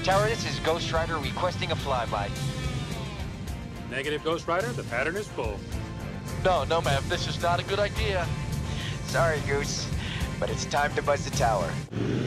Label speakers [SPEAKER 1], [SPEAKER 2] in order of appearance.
[SPEAKER 1] Tower, this is Dutchrudder requesting a flyby.
[SPEAKER 2] Negative, Dutchrudder. The pattern is full.
[SPEAKER 3] No, ma'am. This is not a good idea.
[SPEAKER 1] Sorry, Goose, but it's time to buzz the tower.